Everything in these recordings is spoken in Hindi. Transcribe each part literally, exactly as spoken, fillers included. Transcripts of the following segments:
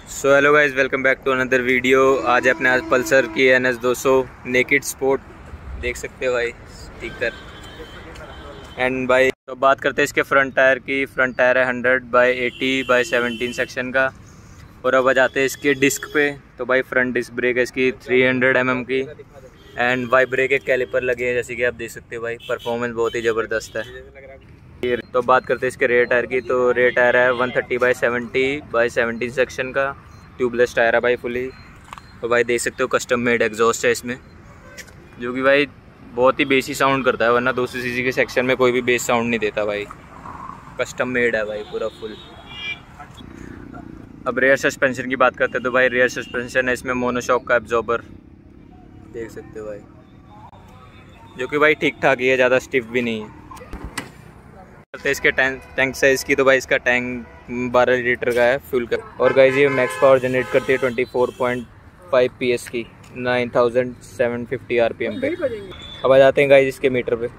So hello guys, welcome back to another video. आज है अपने आज पल्सर की एन एस दो सौ नेकेड स्पोर्ट, देख सकते हो भाई स्टिकर। एंड भाई तो बात करते हैं इसके फ्रंट टायर की। फ्रंट टायर है hundred by eighty by seventeen section का। और अब आ जाते हैं इसके डिस्क पे। तो भाई फ्रंट डिस्क ब्रेक है इसकी थ्री हंड्रेड एम एम की। एंड वाई ब्रेक के कैलिपर लगे हैं, जैसे कि आप देख सकते हो भाई। परफॉर्मेंस बहुत ही ज़बरदस्त है। तो बात करते हैं इसके रेयर टायर की। तो रेयर टायर है one thirty by seventy by seventeen section का। ट्यूबलेस टायर है भाई फुली। तो भाई देख सकते हो कस्टम मेड एग्जॉस्ट है इसमें, जो कि भाई बहुत ही बेसी साउंड करता है, वरना दो सौ सीसी के सेक्शन में कोई भी बेस साउंड नहीं देता भाई। कस्टम मेड है भाई पूरा फुल। अब रेयर सस्पेंशन की बात करते हैं। तो भाई रेयर सस्पेंशन है इसमें मोनोशॉक का एब्जॉर्बर, देख सकते हो भाई, जो कि भाई ठीक ठाक ही है, ज़्यादा स्टिफ भी नहीं है। करते इसके टैंक टैंक साइज़ की। तो भाई इसका टैंक बारह लीटर का है फ्यूल का। और गाइस ये मैक्स पावर जनरेट करती है twenty four point five P S की nine thousand seven fifty R P M पे। अब आ जाते हैं गाइस इसके मीटर पे।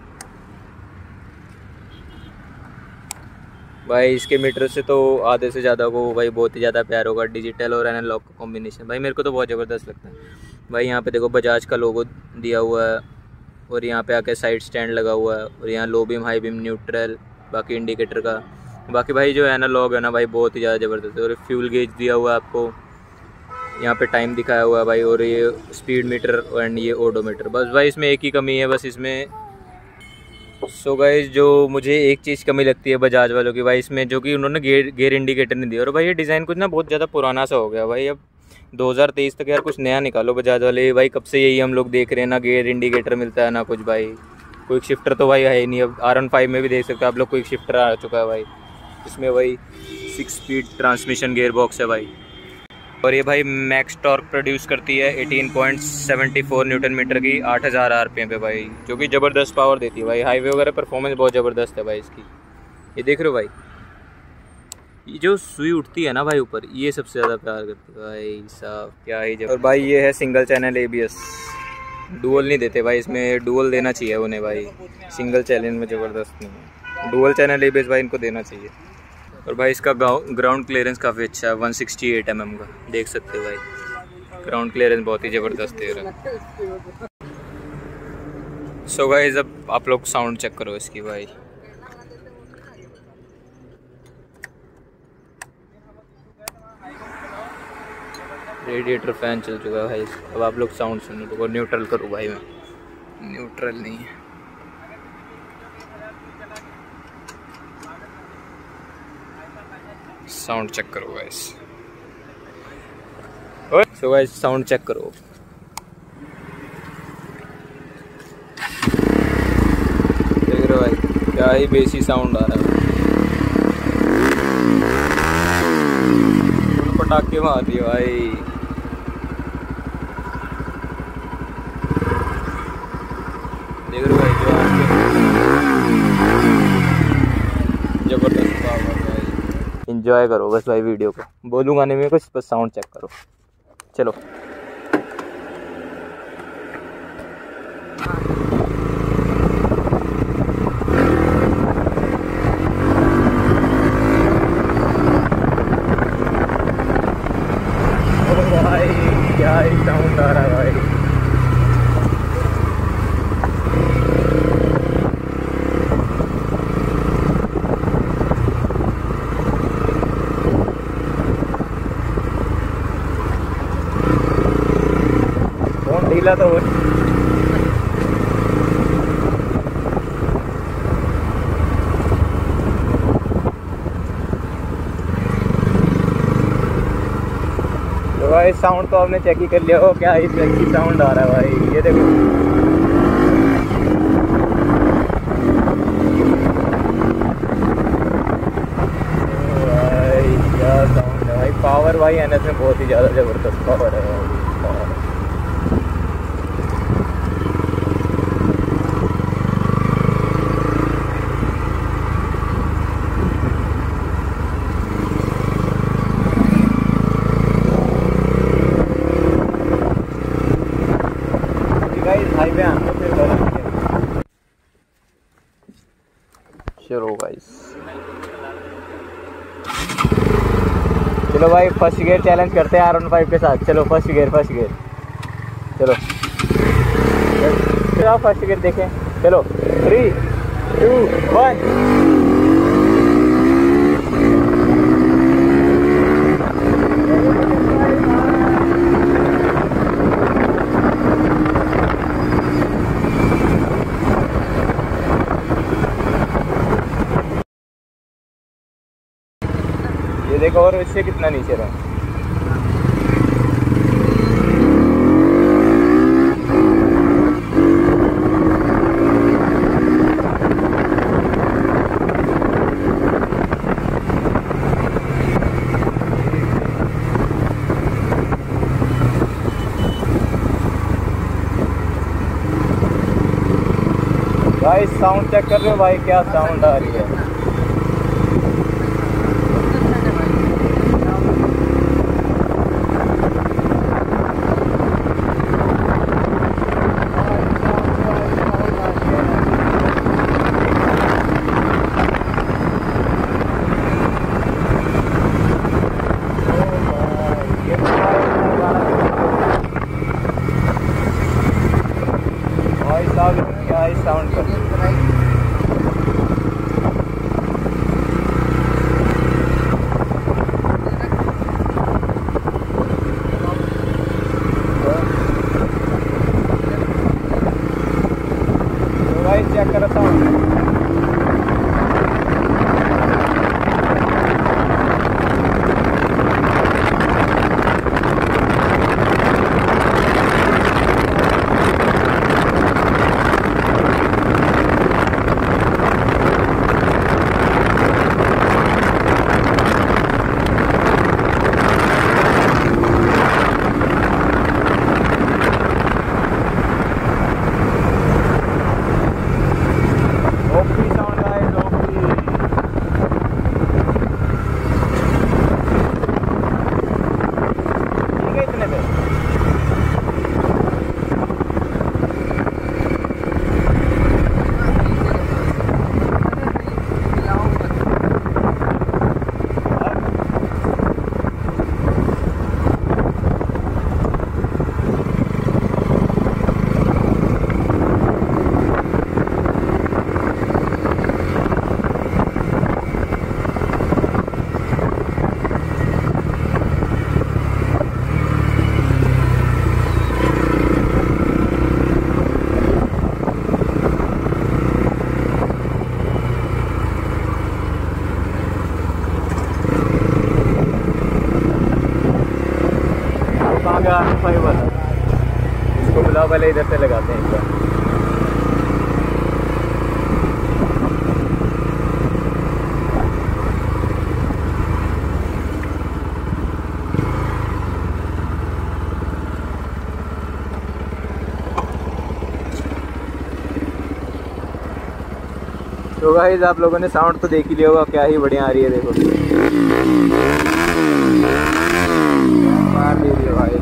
भाई इसके मीटर से तो आधे से ज़्यादा को भाई बहुत ही ज़्यादा प्यार होगा। डिजिटल और एनालॉग का कॉम्बिनेशन भाई मेरे को तो बहुत ज़बरदस्त लगता है भाई। यहाँ पे देखो बजाज का लोगो दिया हुआ है, और यहाँ पे आके साइड स्टैंड लगा हुआ है, और यहाँ low beam high beam neutral, बाकी इंडिकेटर का। बाकी भाई जो एनालॉग है ना भाई बहुत ही ज़्यादा ज़बरदस्त है। और फ्यूल गेज दिया हुआ है आपको, यहाँ पे टाइम दिखाया हुआ है भाई, और ये स्पीड मीटर एंड ये ओडोमीटर। बस भाई इसमें एक ही कमी है बस इसमें। सो गाइस जो मुझे एक चीज़ कमी लगती है बजाज वालों की भाई इसमें, जो कि उन्होंने गेयर गेयर इंडिकेटर नहीं दिया। और भाई ये डिज़ाइन कुछ ना बहुत ज़्यादा पुराना सा हो गया भाई। अब दो हज़ार तेईस तक यार कुछ नया निकालो बजाज वाले भाई। कब से यही हम लोग देख रहे हैं, ना गेयर इंडिकेटर मिलता है ना कुछ भाई। क्विक शिफ्टर तो भाई है ही नहीं। अब आर वन फाइव में भी देख सकते हो आप लोग, क्विक शिफ्टर आ चुका है भाई। इसमें भाई six speed transmission gear box है भाई। और ये भाई मैक्स टॉर्क प्रोड्यूस करती है eighteen point seven four newton metre की आठ हज़ार आर पी एम पे भाई, जो कि ज़बरदस्त पावर देती है भाई। हाईवे वगैरह परफॉर्मेंस बहुत ज़बरदस्त है भाई इसकी। ये देख रहे हो भाई, ये जो सुई उठती है ना भाई ऊपर, ये सबसे ज़्यादा प्यार करती है भाई साहब, क्या ही जब। और भाई ये है single channel A B S, dual नहीं देते भाई इसमें। डुअल देना चाहिए उन्हें भाई, सिंगल चैनल में ज़बरदस्त नहीं है। Dual channel A B S भाई इनको देना चाहिए। और भाई इसका ग्राउंड क्लियरेंस काफ़ी अच्छा है, one sixty eight M M का, देख सकते हो भाई। ग्राउंड क्लियरेंस बहुत ही ज़बरदस्त दे रहा है। सो गाइस अब आप लोग साउंड चेक करो इसकी भाई। रेडिएटर फैन चल चुका है भाई। अब आप लोग साउंड सुनो। तो न्यूट्रल करूँ भाई, मैं न्यूट्रल नहीं है। साउंड चेक करो guys. So guys sound check करो। देख रहे हो भाई क्या ही बेसी साउंड आ रहा है। पटाखे मार दिए भाई। देख रहे हो भाई जो जबरदस्त पावर भाई। इंजॉय करो बस भाई वीडियो को, बोलूँगा नहीं मैं कुछ, बस साउंड चेक करो। चलो भाई क्या ही साउंड आ रहा है भाई। फोन ढीला तो हो। तो भाई साउंड तो आपने चेक ही कर लिया हो, क्या ही सेक्सी साउंड आ रहा है भाई। ये देखो भाई क्या साउंड है भाई। पावर भाई एन एस में बहुत ही ज़्यादा ज़बरदस्त पावर है भाई। हाईवे आना फिर करेंगे। चलो गाइस चलो भाई फर्स्ट गियर चैलेंज करते हैं आर वन फाइव के साथ। चलो फर्स्ट गियर फर्स्ट गियर चलो चलो फर्स्ट गियर देखें। चलो थ्री टू वन। ये देखो और इससे कितना नीचे रहा। भाई साउंड चेक कर रहे हो भाई, क्या साउंड आ रही है। क्या ही साउंड कर भाई चेक करो साउंड। फाइव वाला इसको बुलाओ, पहले इधर से लगाते हैं इसका। तो गाइस आप लोगों ने साउंड तो देख ही लिया होगा, क्या ही बढ़िया आ रही है। देखो मार दीजिए भाई।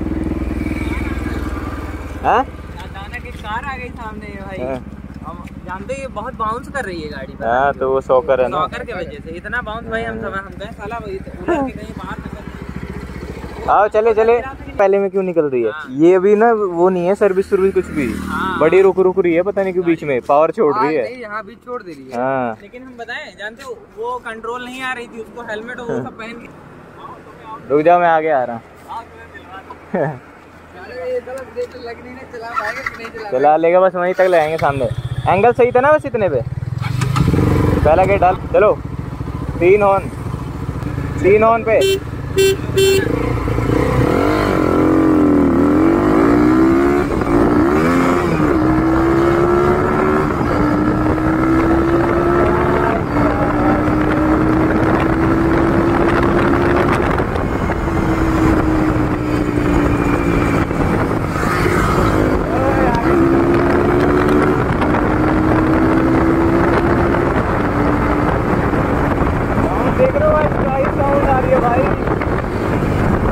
हाँ अचानक एक कार आ गई सामने भाई। हम जानते हैं ये बहुत बाउंस कर रही है गाड़ी। हाँ तो वो सॉकर है ना, सॉकर के वजह से इतना बाउंस भाई। हम सब हम गए साला वही उधर के कहीं बाहर निकल। आओ चले चले। पहले में क्यों निकल रही है? हाँ। ये अभी ना वो नहीं है सर्विस सर्विस कुछ भी। हाँ। बड़ी रुक रुक रही है, पता नहीं क्यों बीच में पावर छोड़ रही है। यहाँ बीच छोड़ दे रही है। हाँ। लेकिन हम बताएं, जानते हो वो कंट्रोल नहीं आ रही थी, उसको हेलमेट वो सब पहन के। रुक जाओ मैं आगे आ रहा हूँ। चला लेगा बस वहीं तक ले आएंगे सामने। एंगल सही था ना बस इतने पे। पहला गेट डाल। चलो तीन ऑन तीन ऑन पे। देख रहे हो भाई, क्या ही साउंड आ रही है भाई।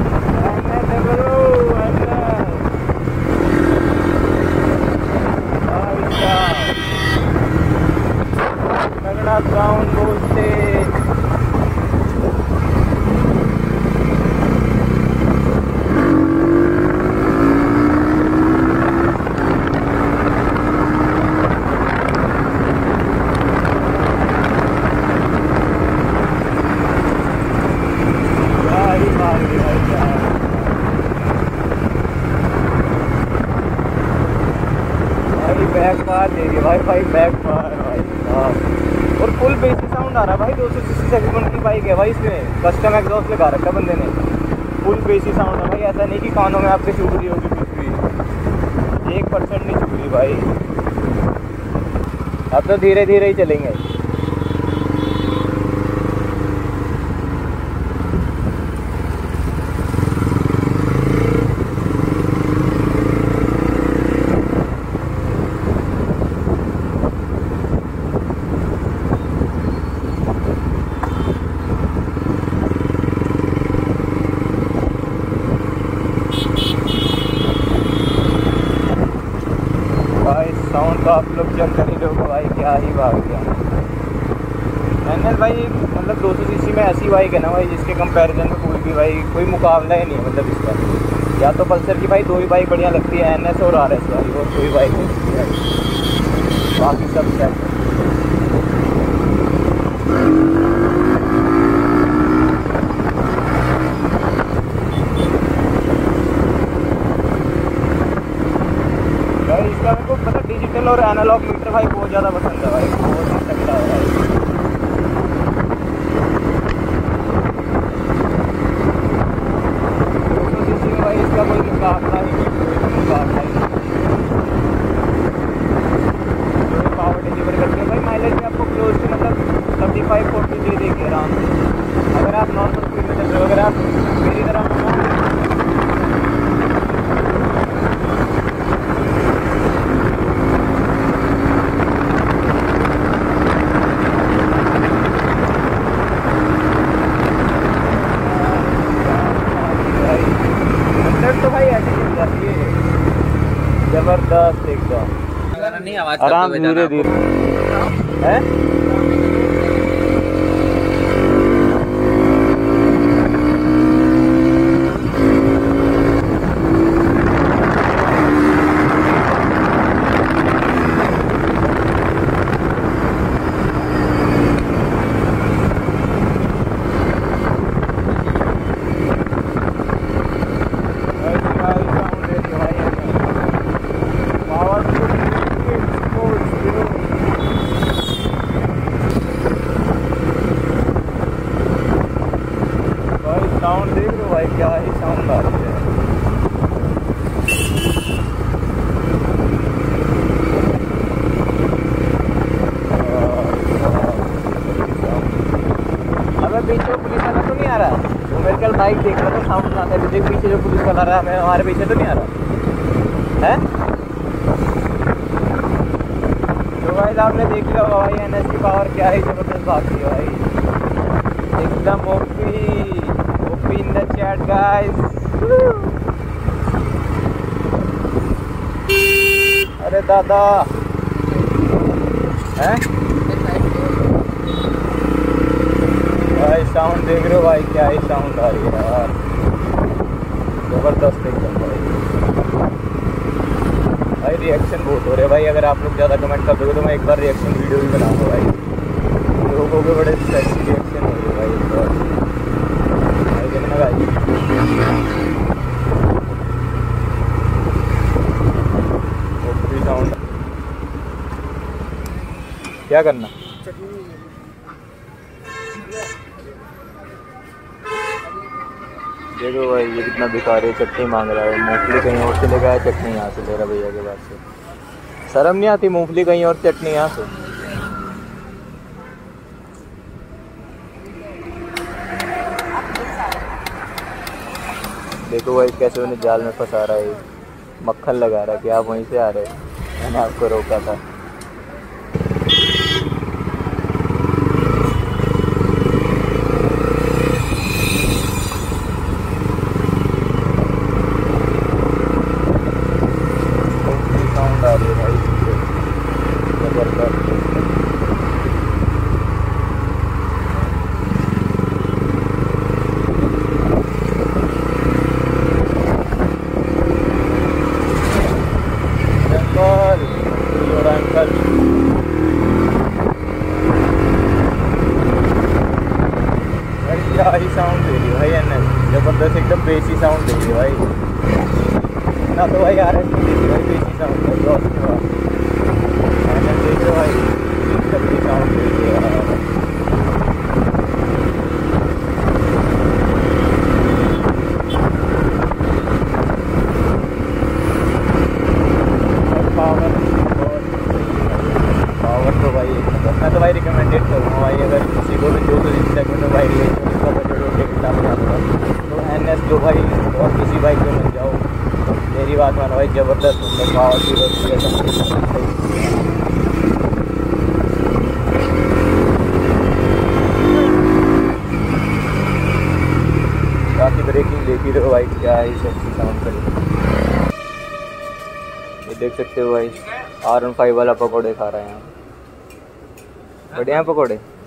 भाग रही भाई क्या। भाई बैक मार दे रही भाई भाई बैक मार भाई साहब। और फुल बेसी साउंड आ रहा है भाई। दो सौ अस्सी सेगमेंट की बाइक है भाई, इसमें कस्टम एग्जॉस्ट लगा रखा बंदे ने। फुल बेसी साउंड है भाई, ऐसा नहीं कि कानों में आपके चुभ रही होगी कुछ भी, एक परसेंट नहीं चुभ रही भाई। अब तो धीरे धीरे ही चलेंगे। साउंड तो आप लोग चेक कर ही लोगे भाई, क्या ही भाग गया। एन एल भाई मतलब दो सौ सीसी में ऐसी बाइक है ना भाई, जिसके कंपैरिजन में कोई भी भाई कोई मुकाबला ही नहीं है मतलब इसका। या तो पल्सर की भाई दो ही बाइक बढ़िया लगती है, एन एस और आर एस वाली, और कोई बाइक नहीं है, बाकी सब सेट। भाई इसका मेरे को पता डिजिटल और एनालॉग मीटर भाई बहुत ज़्यादा पसंद है भाई, बहुत ही अच्छा है भाई। दो सौ सीसी में भाई इसका कोई मुकाबला ही नहीं, कोई मुकाबला ही नहीं। जो पावर डिलीवर करती है भाई, माइलेज भी आपको क्लोज से मतलब थर्टी फाइव फोर्टी दे देगी आराम से, अगर आप नॉर्मल स्पीड में चल रहे हो। अगर आप मेरी तरह तो भाई ऐसे चल जाती है जबरदस्त एकदम, नहीं आवाज आराम धीरे धीरे है। साउंड देख लो भाई, क्या ही साउंड आ रही है। अबे पीछे पुलिस वाला तो नहीं आ रहा, वो मेरे कल बाइक देख रहा था, साउंड आता है देख, पीछे जो पुलिस वाला रहा है हमारे पीछे तो नहीं आ रहा है। तो भाई आपने देख लिया होगा भाई एन एस की पावर क्या है, जबरदस्त भागती है भाई, एकदम O in the chat guys। अरे दादा हैं भाई, साउंड देख रहे हो भाई, क्या ही साउंड आ रही है यार, जबरदस्त एकदम भाई। भाई रिएक्शन बहुत हो रहे हैं भाई, अगर आप लोग ज़्यादा कमेंट कर दोगे तो मैं एक बार रिएक्शन वीडियो भी बनाऊंगा भाई। लोगों के बड़े सेक्सी रिएक्शन हो रहे भाई इस बार भाई। साउंड क्या करना, देखो भाई ये कितना बेकार है, चटनी मांग रहा है, मूंगफली कहीं और से लेकर आया, चटनी यहाँ से ले रहा भैया के पास से। शर्म नहीं आती, मूंगफली कहीं और, चटनी यहाँ से। देखो भाई कैसे उन्हें जाल में फंसा रहा है, मक्खन लगा रहा है कि आप वहीं से आ रहे हैं, मैंने आपको रोका था। साउंड आ रही है भाई जबरदस्त। बस एकदम बेसी साउंड देगी भाई ना, तो भाई आ रहा है भाई बेसी साउंड है क्रॉस के बाद देख रहे भाई सबकी साउंड देगी पावर पावर तो भाई मैं तो भाई रिकमेंडेड करूँगा भाई, अगर किसी को भी जो तो इस सेगमेंट में बाइक लेनी है उसका बजट हो टिकटा में आता तो एन एस लो भाई, और किसी बाइक पे मिल जाओ। मेरी बात मानो भाई, ज़बरदस्त मतलब पावर की होती है बाकी ब्रेकिंग देखी रहो भाई, क्या है इस अच्छी साउंड करें। ये देख सकते हो भाई आर वन फाइव वाला पकौड़े खा रहे हैं यहाँ, बढ़िया पकौड़े।